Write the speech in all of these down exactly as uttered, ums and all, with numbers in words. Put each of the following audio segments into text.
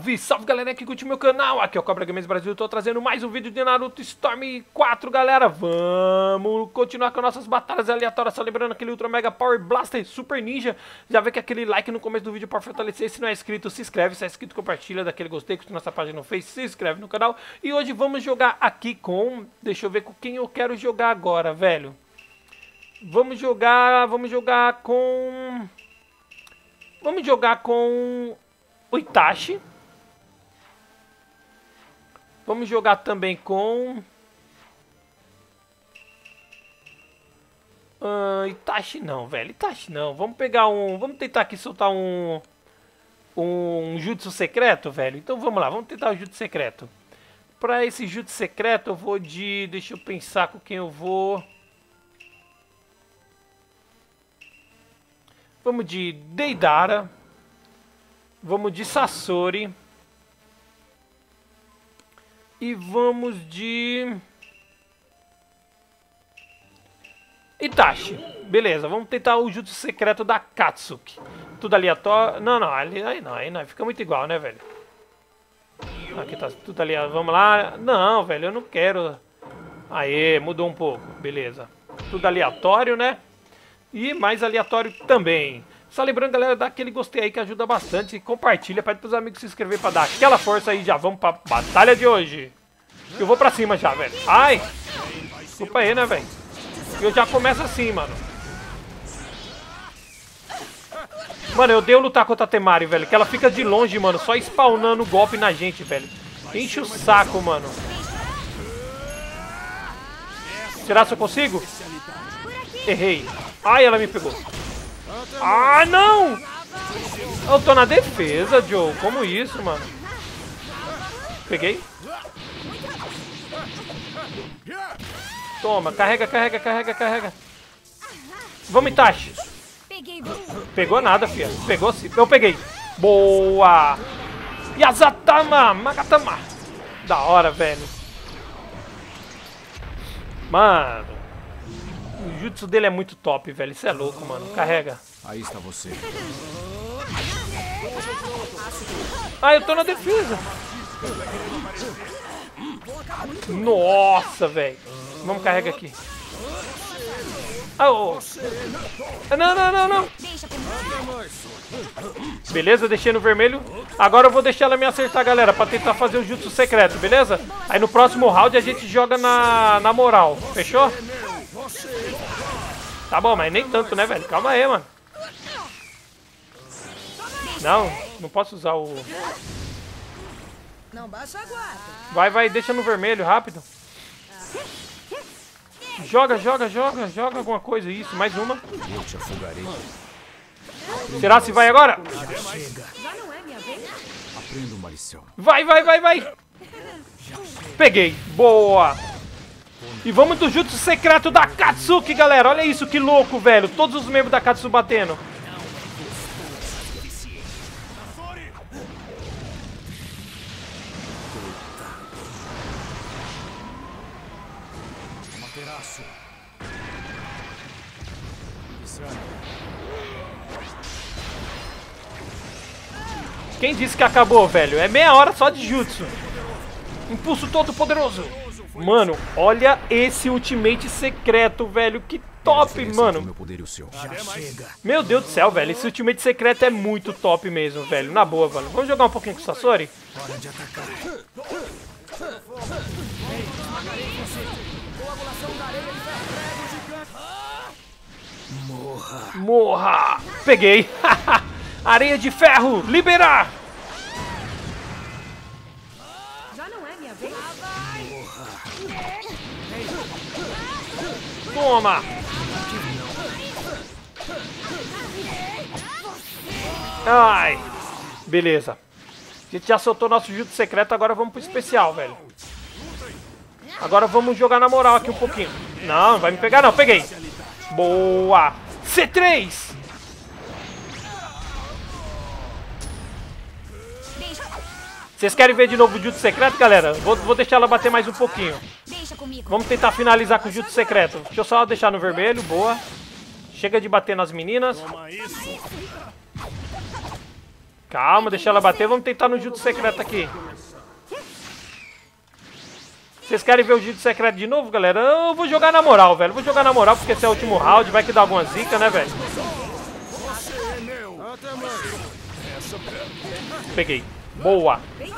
Salve, salve galera que curte meu canal, aqui é o Cobra Games Brasil, tô trazendo mais um vídeo de Naruto Storm quatro, galera. Vamos continuar com nossas batalhas aleatórias, só lembrando aquele Ultra Mega Power Blaster Super Ninja. Já vê que aquele like no começo do vídeo para fortalecer, se não é inscrito, se inscreve, se é inscrito, compartilha, daquele gostei, curte nossa página no Face, se inscreve no canal. E hoje vamos jogar aqui com, deixa eu ver com quem eu quero jogar agora, velho. Vamos jogar, vamos jogar com... Vamos jogar com o Itachi. Vamos jogar também com... Uh, Itachi não, velho. Itachi não. Vamos pegar um... Vamos tentar aqui soltar um... Um jutsu secreto, velho. Então vamos lá. Vamos tentar o jutsu secreto. Pra esse jutsu secreto eu vou de... Deixa eu pensar com quem eu vou... Vamos de Deidara. Vamos de Sasori. E vamos de... Itachi. Beleza, vamos tentar o jutsu secreto da Katsuki. Tudo aleatório. Não, não, ali, aí não, aí não. Fica muito igual, né, velho? Aqui tá tudo aleatório. Vamos lá. Não, velho, eu não quero. Aê, mudou um pouco. Beleza. Tudo aleatório, né? E mais aleatório também. Só lembrando, galera, dá aquele gostei aí que ajuda bastante. Compartilha, pede pros amigos se inscrever pra dar aquela força aí. Já vamos pra batalha de hoje. Eu vou pra cima já, velho. Ai! Desculpa aí, né, velho? Eu já começo assim, mano. Mano, eu odeio lutar contra a Temari, velho. Que ela fica de longe, mano. Só spawnando golpe na gente, velho. Enche o saco, mano. Será que eu consigo? Errei. Ai, ela me pegou. Ah, não! Eu tô na defesa, Joe. Como isso, mano? Peguei. Toma, carrega, carrega, carrega, carrega. Vamos, Itachi. Pegou nada, filha. Pegou sim. Eu peguei. Boa! Yazatama! Magatama! Da hora, velho. Mano. O jutsu dele é muito top, velho. Isso é louco, mano. Carrega. Aí está você. Ah, eu tô na defesa. Nossa, velho. Vamos carregar aqui. Oh. Não, não, não, não. Beleza, deixei no vermelho. Agora eu vou deixar ela me acertar, galera, pra tentar fazer o jutsu secreto, beleza? Aí no próximo round a gente joga na, na moral. Fechou? Tá bom, mas nem tanto, né, velho? Calma aí, mano. Não, não posso usar o... Não baixa a guarda. Vai, vai, deixa no vermelho, rápido. Joga, joga, joga, joga alguma coisa. Isso, mais uma. Eu te afogarei. Será se vai agora? Já não é minha vez? Aprenda uma lição. Vai, vai, vai, vai. Peguei. Boa. E vamos do jutsu secreto da Katsuki, galera. Olha isso, que louco, velho. Todos os membros da Katsuki batendo. Quem disse que acabou, velho? É meia hora só de jutsu. Impulso todo poderoso. Mano, olha esse ultimate secreto, velho. Que top, mano. Meu poder e o seu. Meu Deus do céu, velho. Esse ultimate secreto é muito top mesmo, velho. Na boa, mano. Vamos jogar um pouquinho com o Sasori? Hora de atacar. Morra. Morra. Peguei. Areia de ferro. Liberar. Já não é minha vez? Toma. Ai. Beleza. A gente já soltou nosso jutsu secreto, agora vamos pro especial, velho. Agora vamos jogar na moral aqui um pouquinho. Não, não vai me pegar não. Peguei. Boa. C três. Vocês querem ver de novo o jutsu secreto, galera? Vou, vou deixar ela bater mais um pouquinho. Vamos tentar finalizar com o jutsu secreto. Deixa eu só deixar no vermelho. Boa. Chega de bater nas meninas. Calma, deixa ela bater. Vamos tentar no jutsu secreto aqui. Vocês querem ver o jutsu secreto de novo, galera? Eu vou jogar na moral, velho. Vou jogar na moral, porque esse é o último round. Vai que dá alguma zica, né, velho? Peguei. Boa.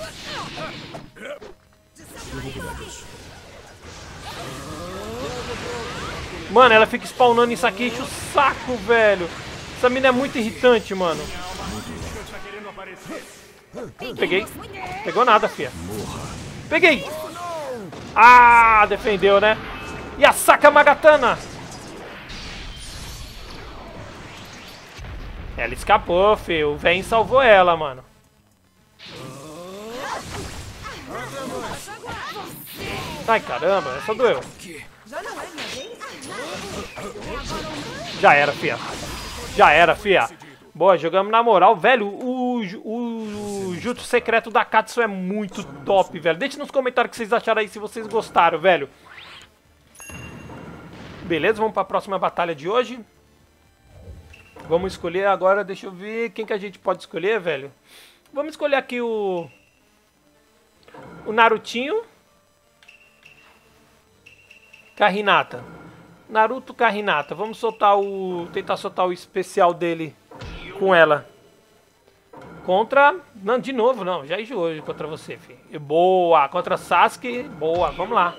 Mano, ela fica spawnando isso aqui, enche o saco, velho. Essa mina é muito irritante, mano. Peguei. Pegou nada, fia. Peguei. Ah, defendeu, né? E a Saca Magatana. Ela escapou, filho. O Vayne salvou ela, mano. Ai, caramba, essa doeu. Já não é minha vez? Já era, fia. Já era, fia. Boa, jogamos na moral. Velho, o, o, o jutsu secreto da Katsu é muito top, velho. Deixe nos comentários o que vocês acharam aí, se vocês gostaram, velho. Beleza, vamos para a próxima batalha de hoje. Vamos escolher agora, deixa eu ver quem que a gente pode escolher, velho. Vamos escolher aqui o... O Narutinho. Com a Hinata. Naruto com a Hinata. Vamos soltar o... Tentar soltar o especial dele com ela. Contra... Não, de novo, não. Já enjoou contra você, filho. Boa. Contra Sasuke. Boa. Vamos lá.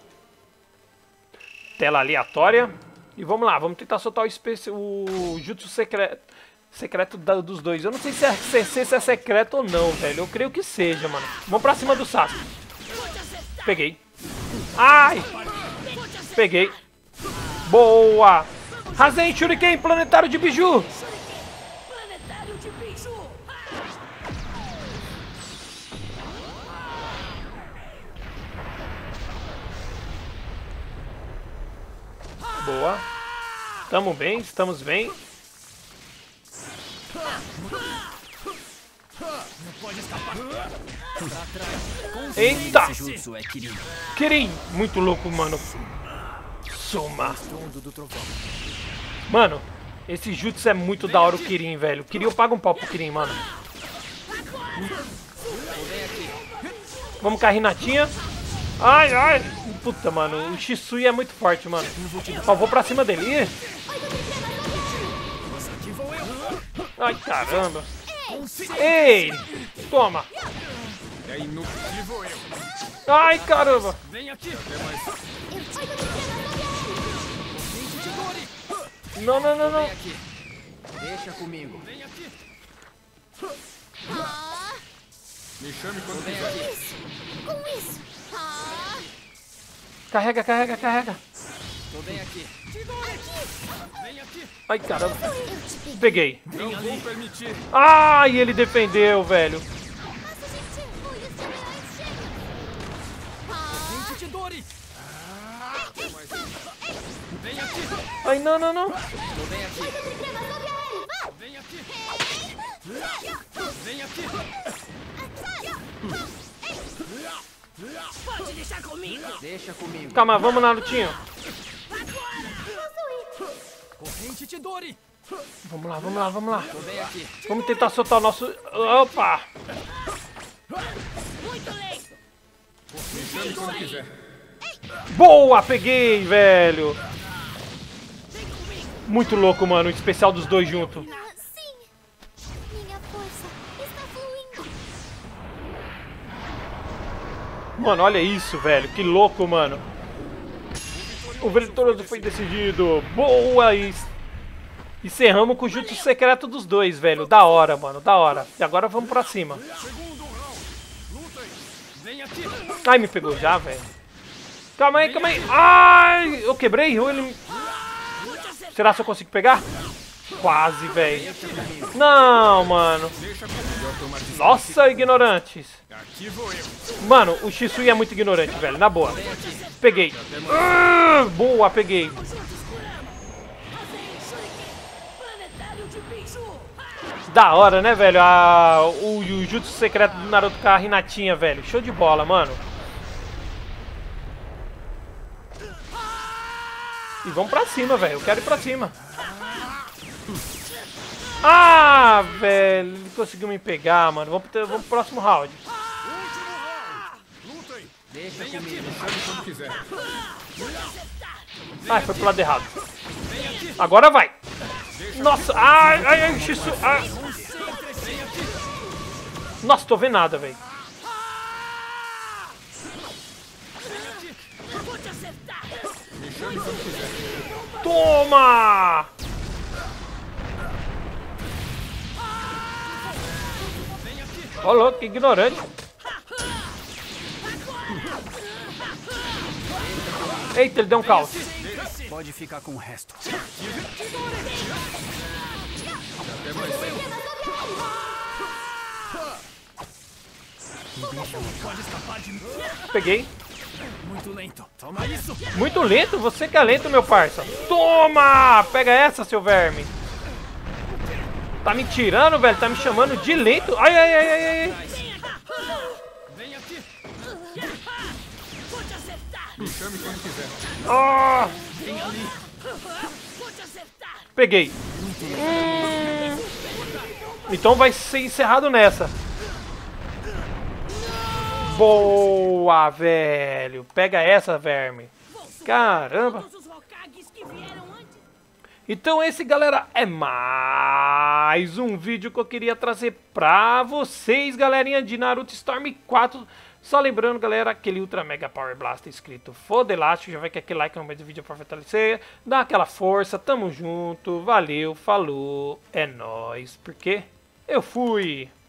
Tela aleatória. E vamos lá. Vamos tentar soltar o, especi... o jutsu secreto, secreto da, dos dois. Eu não sei se é, se, se é secreto ou não, velho. Eu creio que seja, mano. Vamos pra cima do Sasuke. Peguei. Ai! Peguei. Boa! Rasen Shuriken, planetário de biju. Planetário de biju. Boa. Tamo bem, estamos bem. Eita! Kirin! Muito louco, mano. Soma. Mano, esse jutsu é muito da hora, o Kirin, velho. O Kirin, eu pago um pau pro Kirin, mano. Vamos com a Hinatinha. Ai, ai. Puta, mano. O Shisui é muito forte, mano. Só vou pra cima dele. Ih. Ai, caramba. Ei. Toma. Ai, caramba. Não, não, não, não. Deixa comigo. Me chame quando Vem quiser. aqui. Com isso. Ah, Carrega, carrega, carrega. Tô bem aqui. Ai, caramba. eu te peguei. Peguei. Não vou permitir. Ai, ele defendeu, velho. Nossa, gente, o Yusuke chega. Ah, Gente de Dori. Ai, não, não, não. Tô bem aqui. Vem aqui. Vem aqui. Pode deixar comigo. Deixa comigo. Calma, vamos, Narutinho. Corrente de Dori. Vamos lá, vamos lá, vamos lá. Tô bem aqui. Vamos tentar soltar o nosso... Opa! Muito lento. Me chame quando quiser. Boa, peguei, velho. Muito louco, mano. O especial dos dois juntos. Ah, sim. Minha força está fluindo. Mano, olha isso, velho. Que louco, mano. O vitorioso foi decidido. Boa! E encerramos com o jutsu secreto dos dois, velho. Da hora, mano. Da hora. E agora vamos pra cima. Vem aqui. Ai, me pegou já, velho. Calma aí, calma aí. Ai, eu quebrei. Ou ele... Será que eu consigo pegar? Quase, velho. Não, mano. Nossa, ignorantes. Aqui vou eu. Mano, o Shisui é muito ignorante, velho. Na boa. Peguei. Ah, boa, peguei. Planetário de biju. Da hora, né, velho? Ah, o, o jutsu secreto do Naruto com a Hinatinha, velho. Show de bola, mano. E vamos pra cima, velho. Eu quero ir pra cima. Ah, velho. Ele conseguiu me pegar, mano. Vamos pro, vamos pro próximo round. Luta aí. Deixa comigo. Me chame quando quiser. Ai, foi pro lado errado. Agora vai. Nossa, ai, ai, ai, Shisu. Ai. Nossa, tô vendo nada, velho. Vou te acertar. Me chame quando quiser. Toma! Ó, louco, que ignorante. Eita, ele deu um caos. Pode ficar com o resto. Até mais cedo. Pode escapar de mim. Peguei. Muito lento. Toma isso. Muito lento? Você que é lento, meu parça. Toma! Pega essa, seu verme. Tá me tirando, velho? Tá me chamando de lento? Ai, ai, ai, ai, ai. Vem aqui. Vou te acertar. Me chame quando quiser. Ah, Vem ali. Vou te acertar. peguei. Hum. Então vai ser encerrado nessa. Boa, velho. Pega essa, verme. Caramba. Todos os Hokages que vieram antes. Então esse, galera, é mais um vídeo que eu queria trazer pra vocês, galerinha, de Naruto Storm quatro. Só lembrando, galera, aquele Ultra Mega Power Blaster escrito Foda Elástico. Já vai que aquele like no meio do vídeo pra fortalecer. Dá aquela força, tamo junto, valeu, falou, é nóis. Porque eu fui.